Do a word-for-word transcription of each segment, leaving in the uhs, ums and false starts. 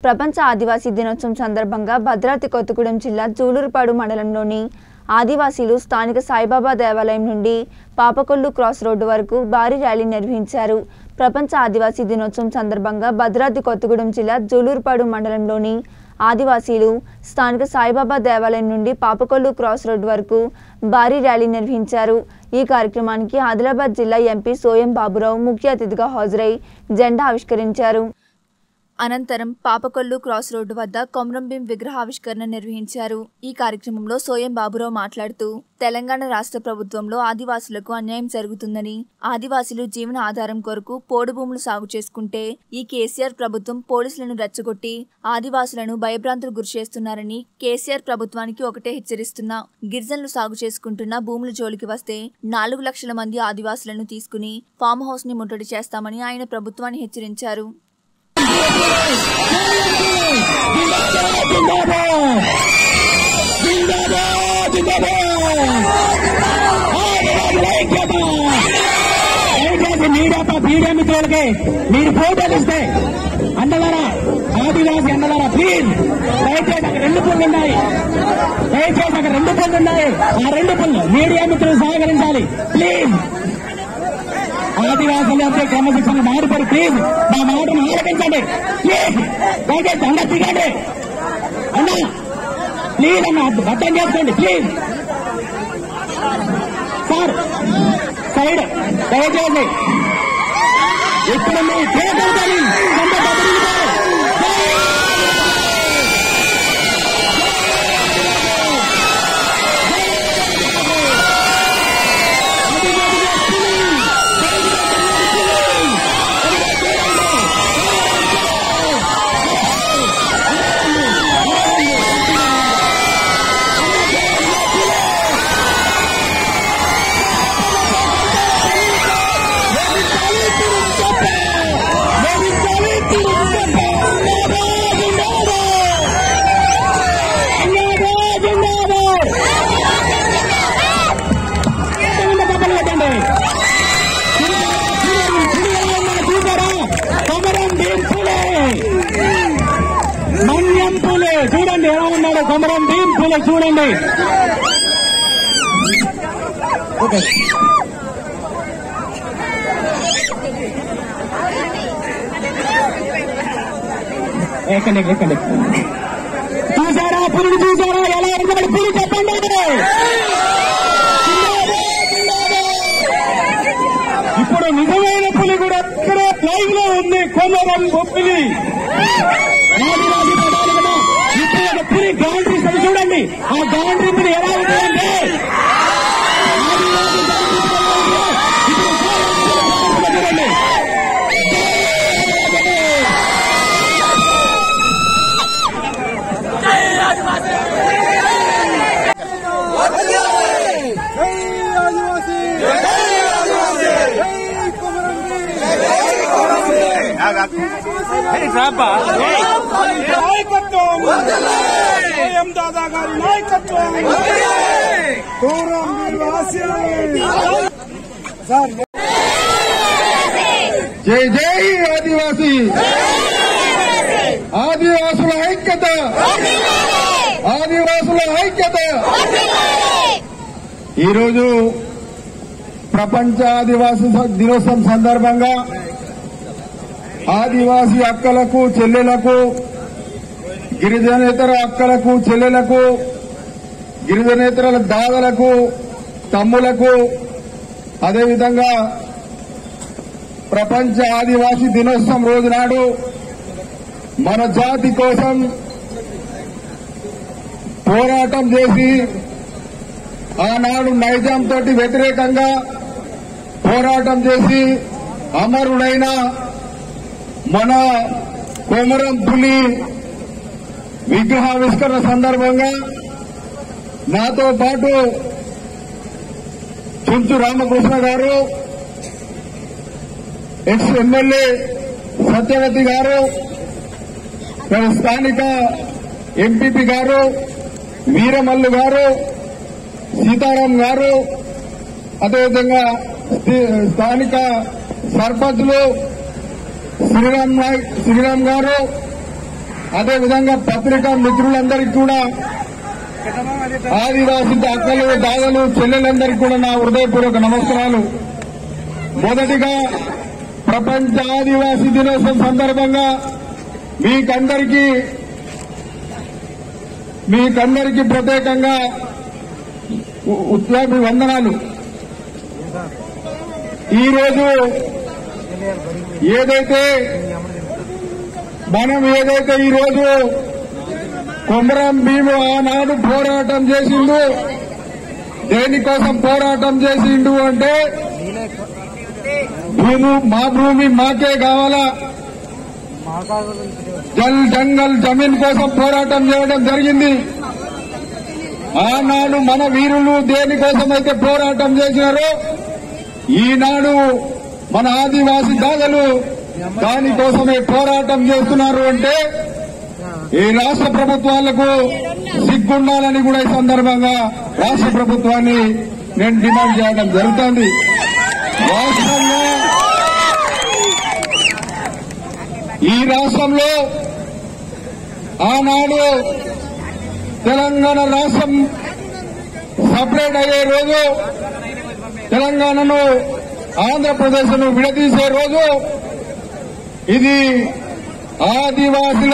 ప్రపంచ ఆదివాసీ దినోత్సవం సందర్భంగా భద్రాద్రి కొత్తగూడెం జిల్లా జూలూరుపాడు మండలంలోని ఆదివాసీలు స్థానిక సాయిబాబా దేవాలయం నుండి పాపకొల్లు క్రాస్ రోడ్డు వరకు భారీ ర్యాలీ నిర్వహించారు. ప్రపంచ ఆదివాసీ దినోత్సవం సందర్భంగా భద్రాద్రి కొత్తగూడెం జిల్లా జూలూరుపాడు మండలంలోని ఆదివాసీలు స్థానిక సాయిబాబా దేవాలయం నుండి పాపకొల్లు క్రాస్ రోడ్డు వరకు భారీ ర్యాలీ నిర్వహించారు. ఈ కార్యక్రమానికి ఆదిలాబాద్ జిల్లా ఎంపీ సోయం బాబురావు ముఖ్య అతిథిగా హాజరై జెండా ఆవిష్కరించారు. అనంతరం పాపకొల్లు క్రాస్ రోడ్డు వద్ద కొమరంభీం విగ్రహావిష్కరణ నిర్వహించారు. ఈ కార్యక్రమంలో సోయం బాబురావు మాట్లాడుతూ తెలంగాణ రాష్ట్ర ప్రభుత్వంలో ఆదివాసులకు అన్యాయం జరుగుతుందని, ఆదివాసులు జీవన ఆధారం కొరకు పోడు భూములు సాగు చేసుకుంటే ఈ కేసీఆర్ ప్రభుత్వం పోలీసులను రెచ్చగొట్టి ఆదివాసులను భయభ్రాంతులు గురిచేస్తున్నారని, కేసీఆర్ ప్రభుత్వానికి ఒకటే హెచ్చరిస్తున్నా, గిరిజనులు సాగు చేసుకుంటున్న భూముల జోలికి వస్తే నాలుగు లక్షల మంది ఆదివాసులను తీసుకుని ఫామ్ హౌస్ ని ముట్టడి చేస్తామని ఆయన ప్రభుత్వాన్ని హెచ్చరించారు. మీడియా మిత్రులకి మీరు ఫోటోలు ఇస్తే అన్నదారా ఆదివాసి అన్నదారా ప్లీజ్ దయచేసి అక్కడ రెండు పనులు ఉన్నాయి దయచేసి అక్కడ రెండు పనులు ఉన్నాయి ఆ రెండు పనులు మీడియా మిత్రులు సహకరించాలి ప్లీజ్. ఆదివాసులు అంటే క్రమశిక్షణ మారిపడి ప్లీజ్ నా మాటను ఆలకించండి ప్లీజ్. దయచేసి అండ తిరగండి అన్న ప్లీజ్ అన్న అర్థం చేసుకోండి ప్లీజ్. సార్ సైడ్ దయచేయండి. ఇప్పుడు మీ చేతులు చూడండి ఎలా ఉన్నాడు కొమరంభీం పూలే చూడండి. ఎక్కండి ఎక్కండి. చూసారా పులిని చూసారా ఎలా ఉన్నాడు పులి చెప్పండి. ఇప్పుడు నిజమైన పులి కూడా ఇక్కడే లైవ్ లో ఉంది. కొమరం పులి ఇప్పుడు పులి గౌండ్రీ చూడండి. ఆ గౌండ్రీ పులి ఎలా ఉంటుందంటే చూడండి. నాయకత్వం దాదా గారి నాయకత్వం జై జై ఆదివాసీ ఆదివాసుల ఐక్యత ఆదివాసుల ఐక్యత. ఈరోజు ప్రపంచ ఆదివాసీ దినోత్సవం సందర్భంగా ఆదివాసీ అక్కలకు చెల్లెలకు, గిరిజనేతర అక్కలకు చెల్లెలకు, గిరిజనేతర దాదలకు తమ్ములకు, అదేవిధంగా ప్రపంచ ఆదివాసీ దినోత్సవం రోజు నాడు మన జాతి కోసం పోరాటం చేసి ఆనాడు నైజాం తోటి వ్యతిరేకంగా పోరాటం చేసి అమరుడైన మన కొమరం పులి విగ్రహావిష్కరణ సందర్భంగా నాతో పాటు చుంచు రామకృష్ణ గారు, ఎక్స్ ఎమ్మెల్యే సత్యవతి గారు, స్థానిక ఎంపీపీ గారు వీరమల్లు గారు, సీతారాం గారు, అదేవిధంగా స్థానిక సర్పంచ్లు శ్రీరామ్ నాయక్ శ్రీరామ్ గారు, అదేవిధంగా పత్రికా మిత్రులందరికీ కూడా, ఆదివాసీ అక్కలు దాదాలు చెల్లెలందరికీ కూడా నా హృదయపూర్వక నమస్కారాలు. మొదటిగా ప్రపంచ ఆదివాసీ దినోత్సవం సందర్భంగా మీకందరికీ మీకందరికీ ప్రత్యేకంగా ఉత్సవ వందనాలు. ఈరోజు ఏదైతే మనం ఏదైతే ఈరోజు కొమరం భీము ఆనాడు పోరాటం చేసిండు, దేనికోసం పోరాటం చేసిండు అంటే భూమి మా భూమి మాకే కావాలా, జల్ జంగల్ జమీన్ కోసం పోరాటం చేయడం జరిగింది. ఆనాడు మన వీరులు దేనికోసమైతే పోరాటం చేసినారో ఈనాడు మన ఆదివాసీ దాతలు దానికోసమే పోరాటం చేస్తున్నారు అంటే ఈ రాష్ట్ర ప్రభుత్వాలకు సిగ్గుండాలని కూడా ఈ సందర్భంగా రాష్ట్ర ప్రభుత్వాన్ని నేను డిమాండ్ చేయడం జరుగుతోంది. రాష్ట్రంలో ఈ రాష్ట్రంలో ఆనాడు తెలంగాణ రాష్ట్రం సపరేట్ అయ్యే రోజు, తెలంగాణను ఆంధ్రప్రదేశ్ ను విడదీసే రోజు ఇది ఆదివాసుల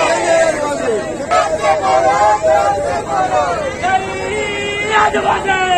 Andhra Pradesh.